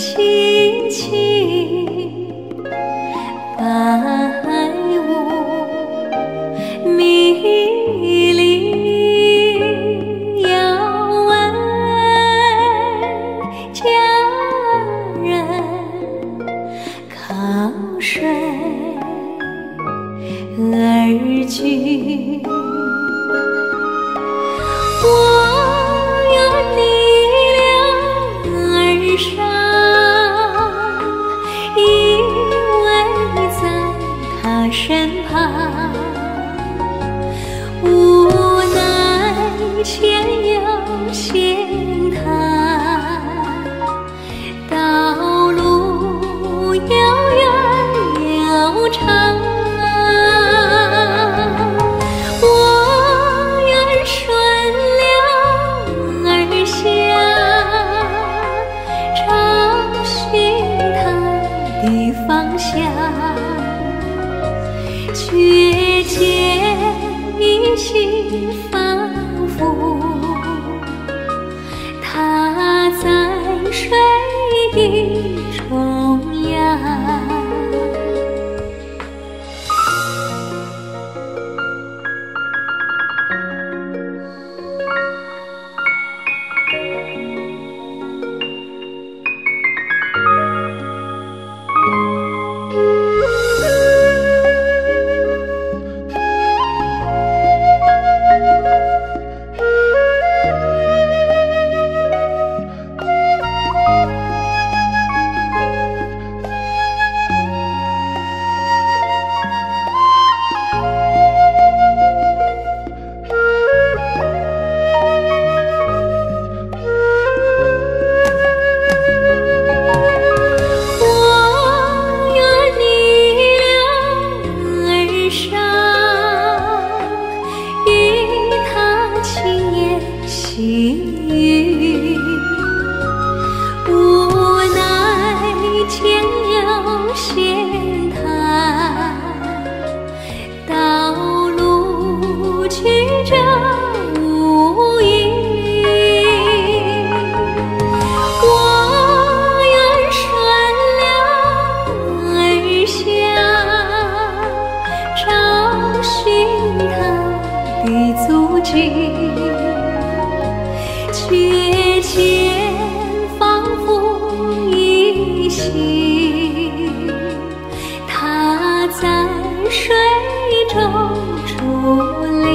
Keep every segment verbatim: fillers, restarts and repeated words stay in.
凄凄白雾迷离，遥问佳人靠谁而居？我愿你两耳上，依偎在他身旁，无奈前有险滩，道路遥远又长。方向，却见一心仿佛他在水的中央。无奈前有险滩，道路曲折无依。我愿顺流而下，找寻他的足迹。却见仿佛依稀，他在水中伫立。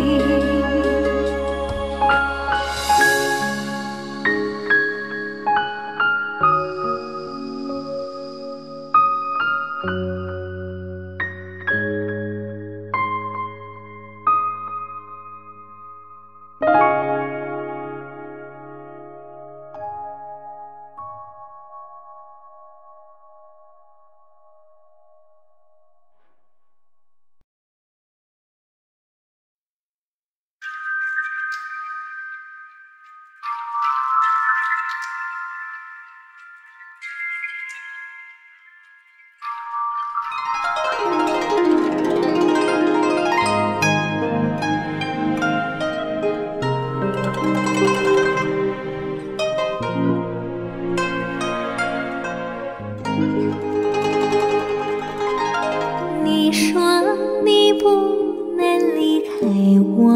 你说你不能离开我，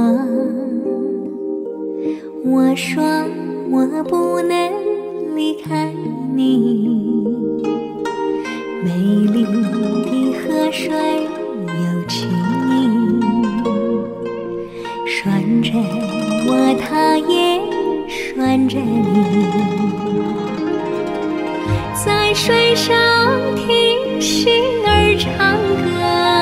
我说我不能离开你。美丽的河水有情意，拴着我，它也拴着你。在水上听星儿唱歌，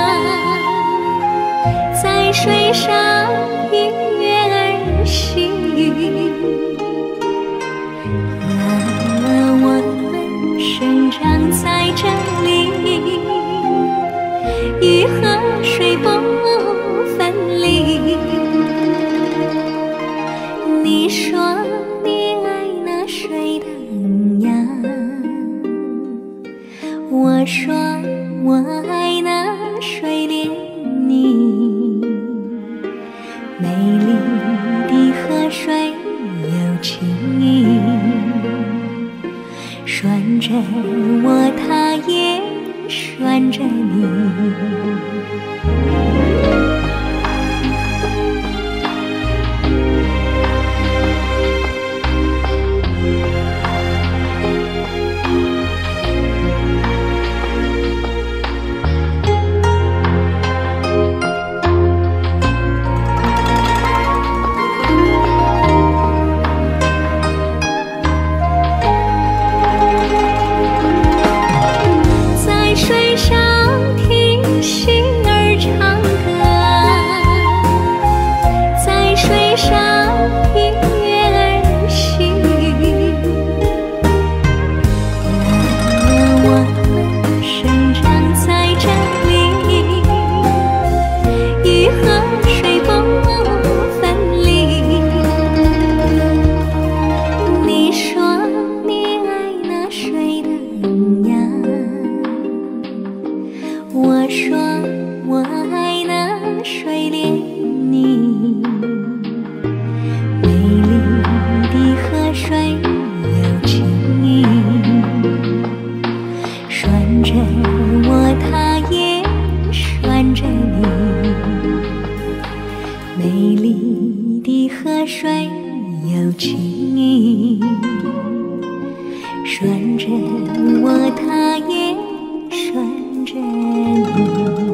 在水上听月儿细语。啊，我们生长在这里，与河水不分离。你说你爱那水的样，我说我爱那水涟漪。美丽的河水有情意，拴拴着我，它也拴着你。我说我爱那水莲你，美丽的河水有情意，拴着我，它也拴着你。美丽的河水有情意，拴着我，它也拴着你。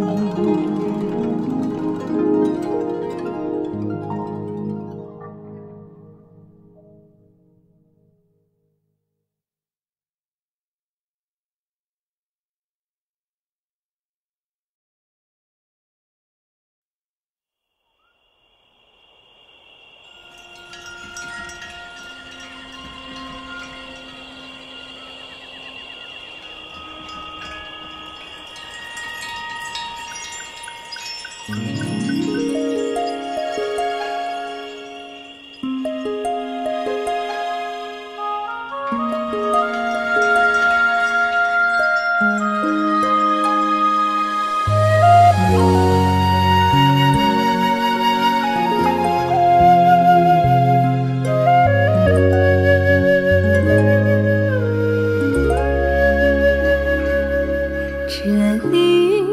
这绿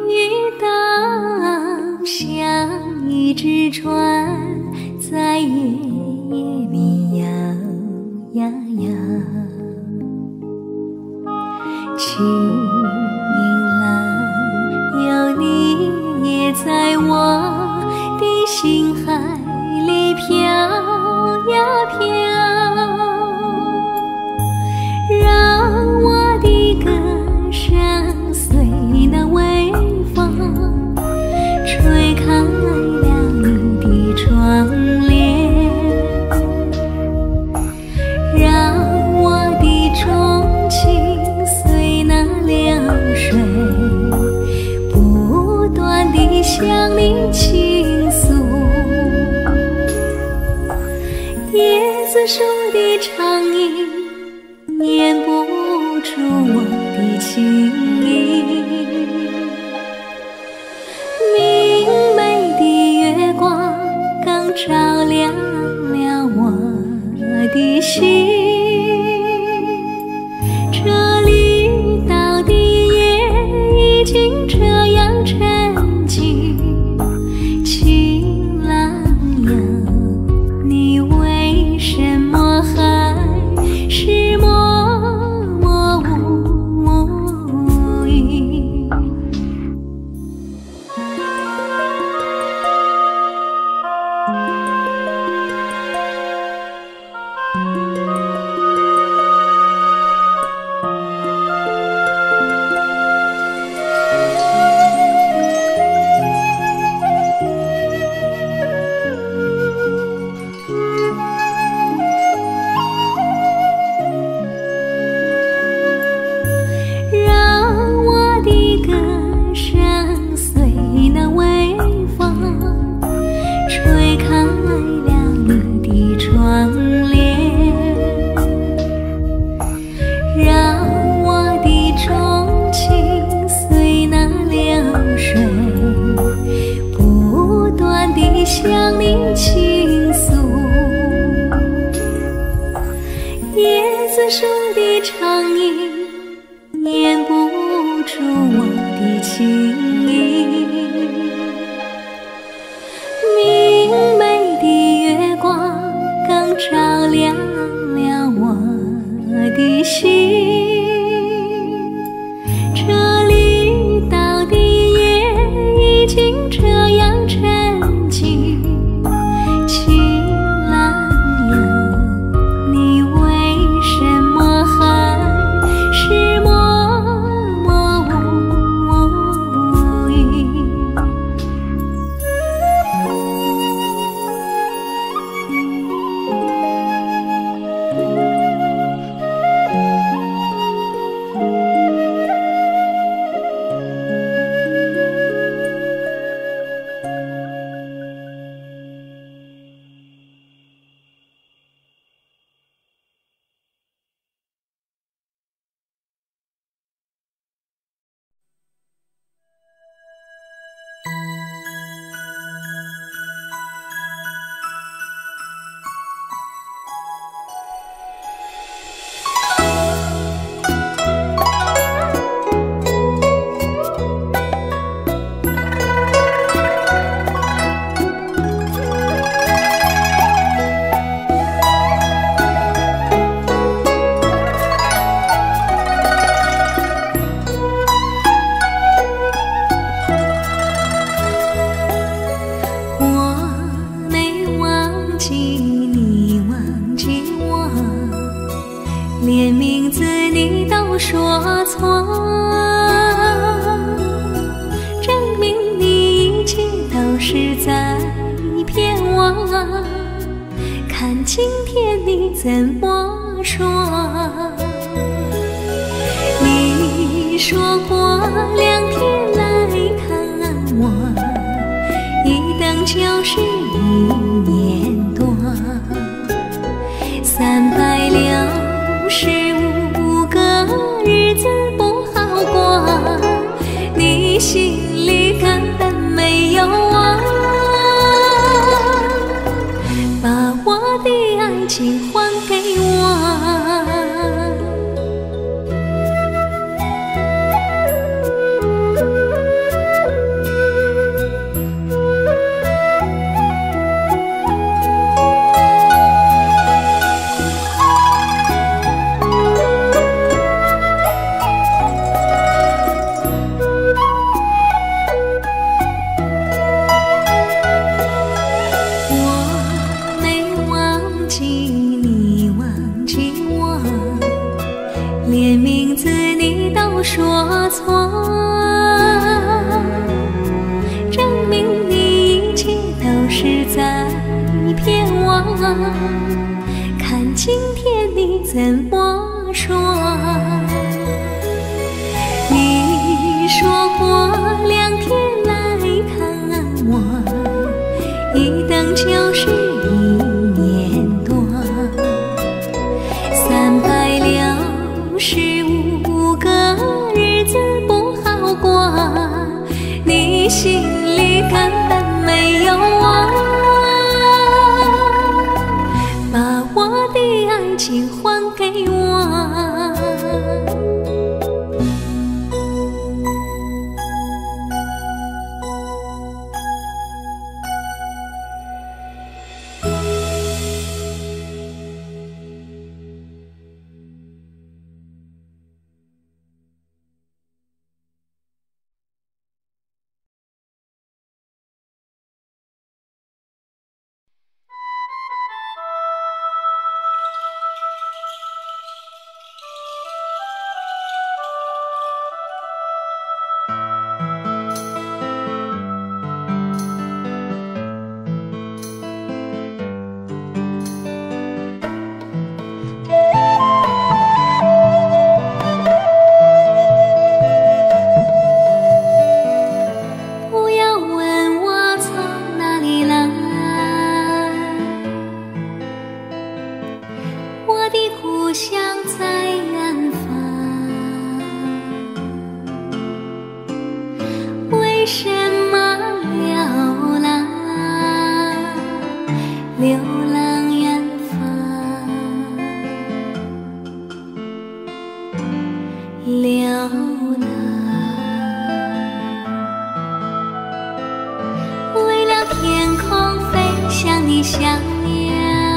岛像一只船，在夜夜里摇呀摇，情郎有你也在我的心海里飘呀飘，让我的歌声随那微风吹开了你的窗帘，让我的钟情随那流水不断地向你倾诉。椰子树的长影掩不住我的情意，明媚的月光刚照亮了我的心，这绿岛的夜已经这样沉静，情郎呀，你为什么还是默默无光阴掩不住我的情意。明媚的月光更照亮了我的心。这里到底也已经这样沉寂。情郎呀，你为什么还是默默无语？连名字你都说错，证明你一切都是在骗我。看今天你怎么说？你说过两天来看我，一等就是一年多，三百六十五个日子不好过，你心里根本没有我，把我的爱情还给我。连名字你都说错，证明你一切都是在骗我。看今天你怎么说？你说过两天来看我，一等就是一年多，三百六十五个日子不好过，你心里根本没有我，把我的爱情还给我。流浪远方， 流浪，为了天空飞翔的小鸟，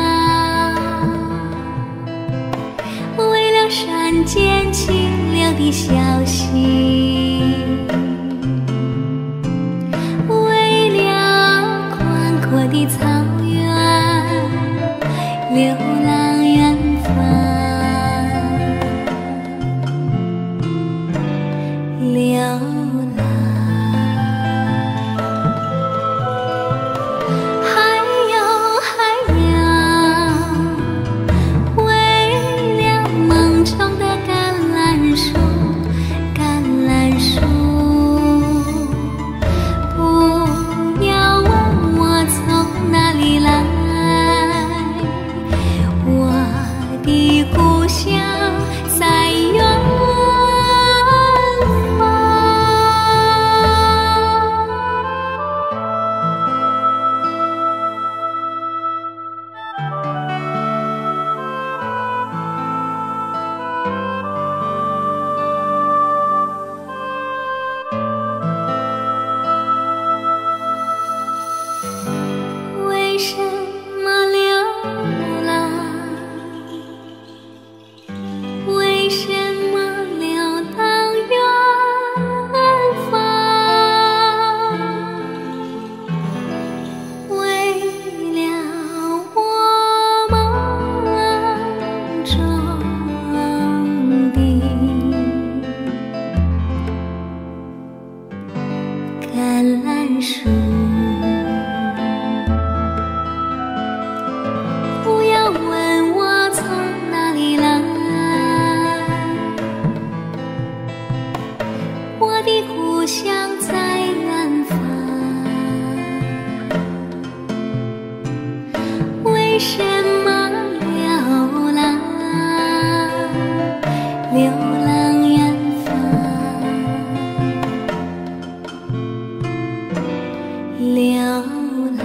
为了山间清流的小溪，为了宽阔的草原，流浪远方。流浪，还有还有，为了梦中的橄榄树，橄榄树，不要问我从哪里来，我的故乡在远橄榄树，不要问我从哪里来，我的故乡在远方。为什么流浪？流浪远方。流浪，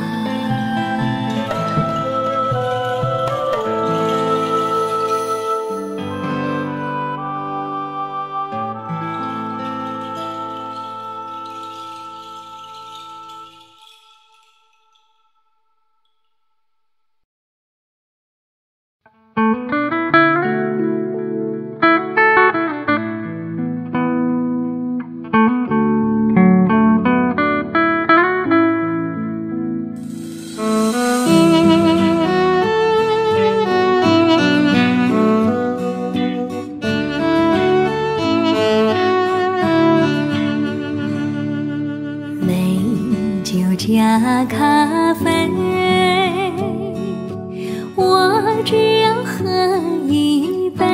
加咖啡，我只要喝一杯，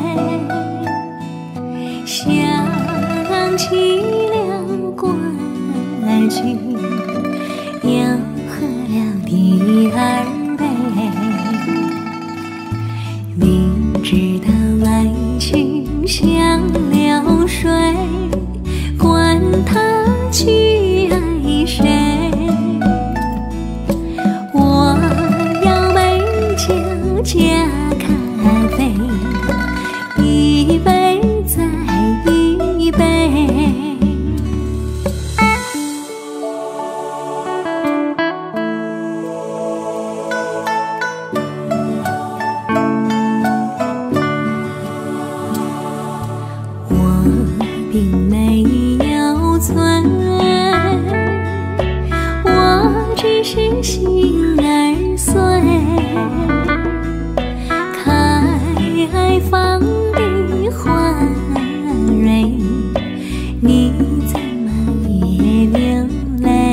想起了过去要喝了第二杯，明知道爱情像流水，管它去爱谁。加咖啡，一杯再一杯。我并没有醉，我只是心儿碎。放的花蕊，你怎么也流泪？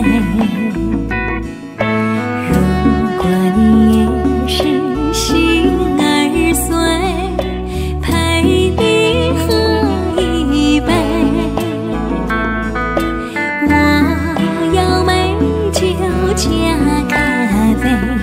如果你也是心儿碎，陪你喝一杯。我要美酒加咖啡。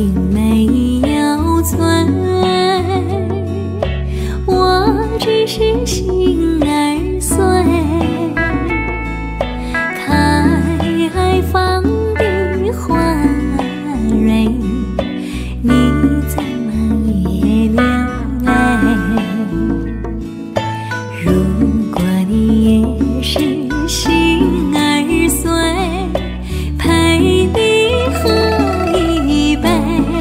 并没有醉，我只是心儿碎。开放的花蕊，你怎么也流泪？如果你也是心儿碎，陪你喝一杯。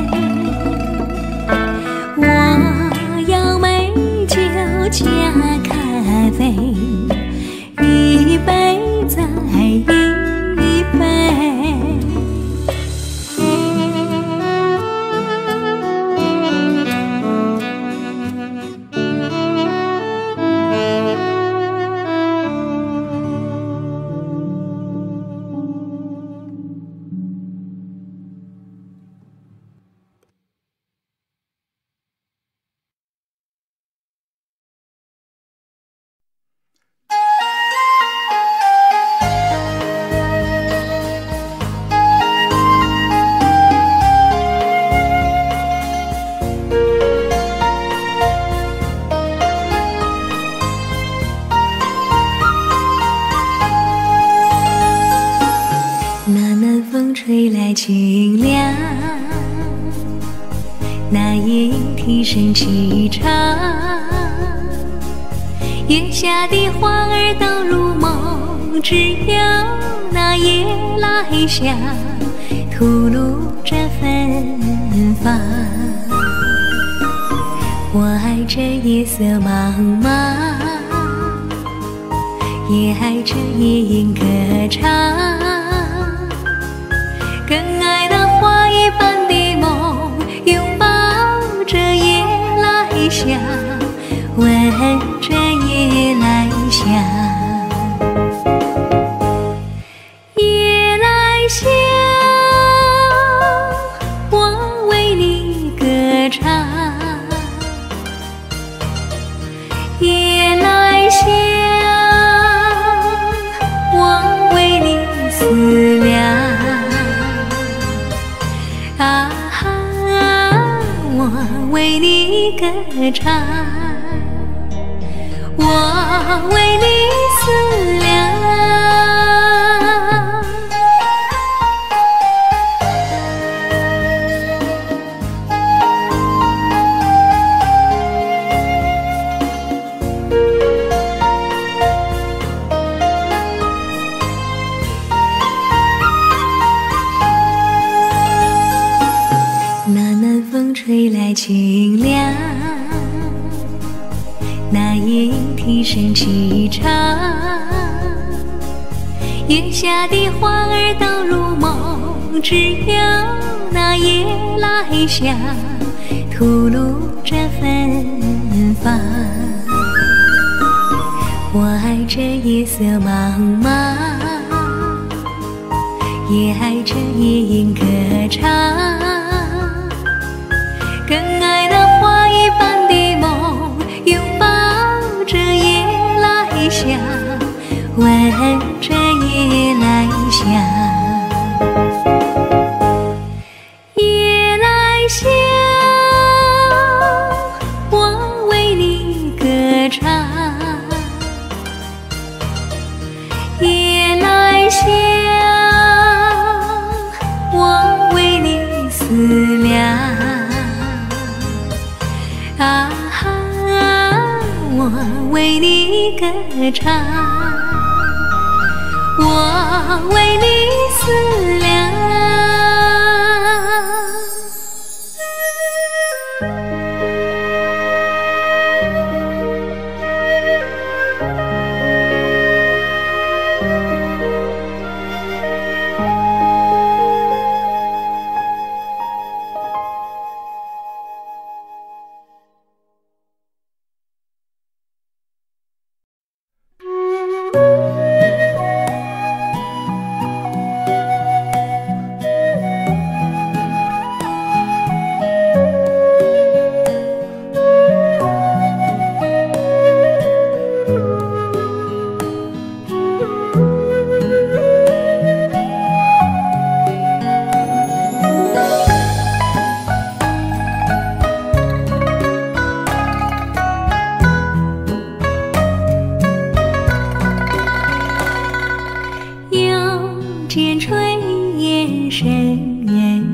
我要美酒加咖啡，一杯再一杯。那南风吹来清凉，那夜莺啼声齐唱，月下的花儿都入梦，只有那夜来香吐露着芬芳。我爱这夜色茫茫，也爱这夜莺歌唱，更爱那花一般的梦，拥抱着夜来香，闻着夜来香。夜来香，我为你歌唱。夜来香，我为你思量。啊，我为你歌唱，我为你思量。那南风吹来清凉，那夜莺啼声齐唱，月下的花儿都入梦，只有那夜来香吐露着芬芳。我爱这夜色茫茫，也爱这夜莺歌唱，更爱那花一般的梦，拥抱着夜来香，闻着夜来香。夜来香，我为你歌唱。夜来香，我为你思量。啊，我为你歌唱，我为你思量。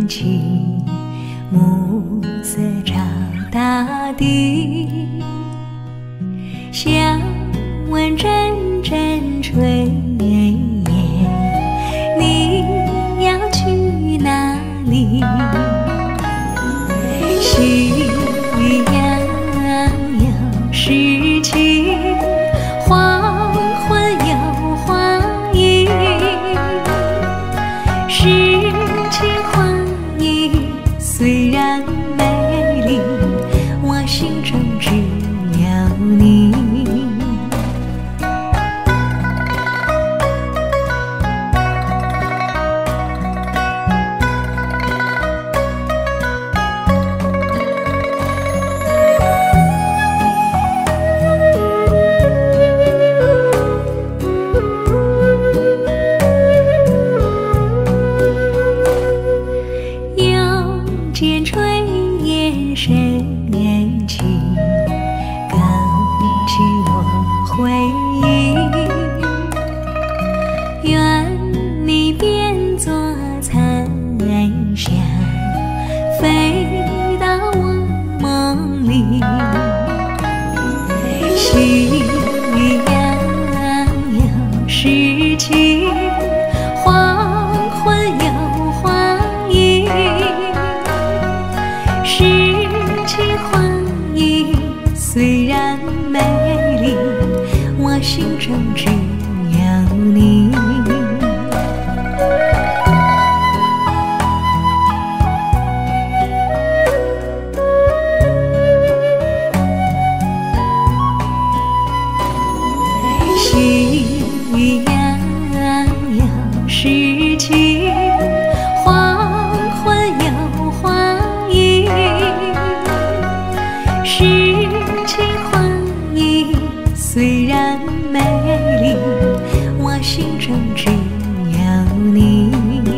起，暮色照大地，想问阵阵炊烟，你要去哪里？夕阳有诗情，黄昏有花意，诗情画意虽然美丽，我心中只有你。见炊烟升起，勾起我回忆。愿你变作残霞，飞到我梦里。夕阳有诗情，黄昏有花意。诗情画意虽然美丽，我心中只有你。夕阳有诗情，黄昏有花意。诗情画意虽然美丽，我心中只有你。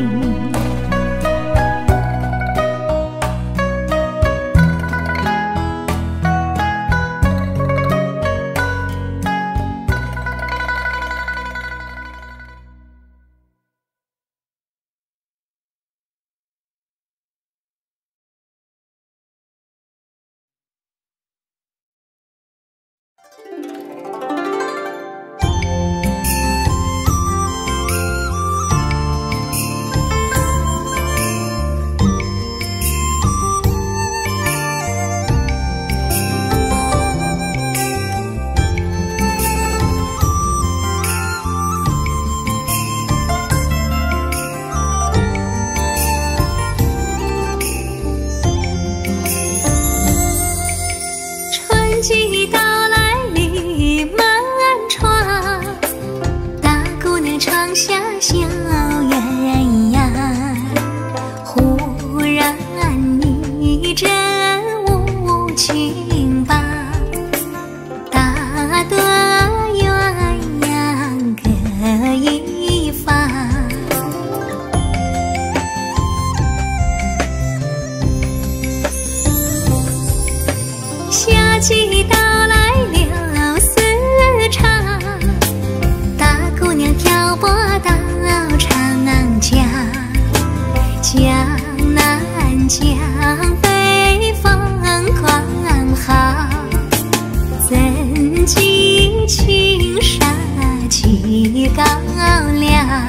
春季到来里漫窗，大姑娘窗下笑鸳鸯。忽然一阵无情吧，打得鸳鸯各一方。夏季到来了丝长，大姑娘挑拨到长江。江南江北风狂号，怎及青纱起高粱。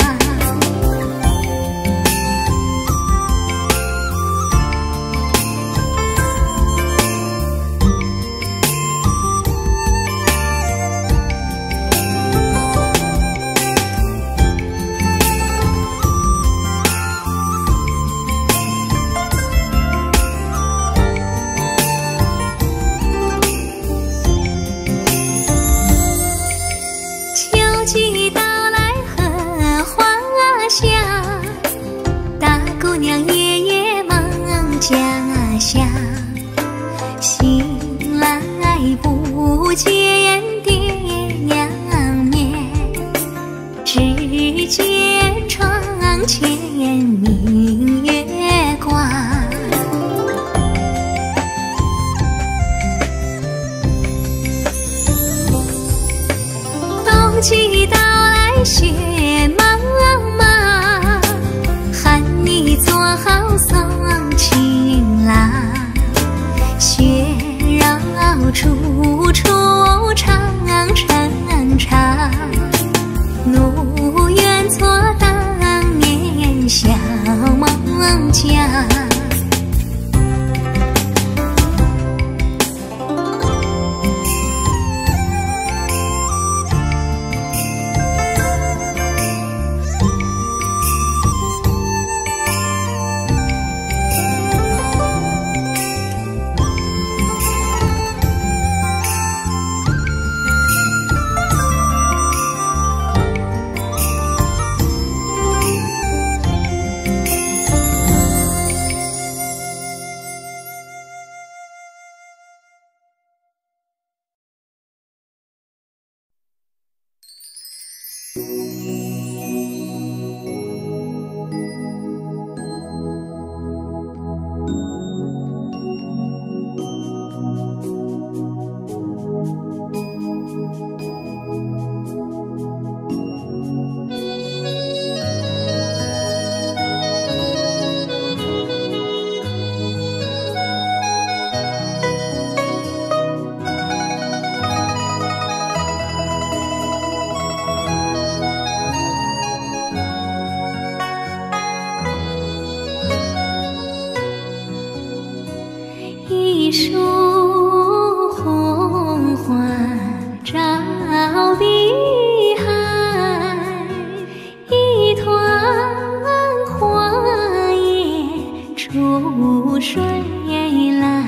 出水来，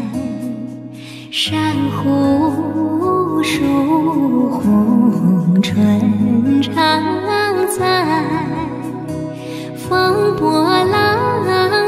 珊瑚树红春常在，风波浪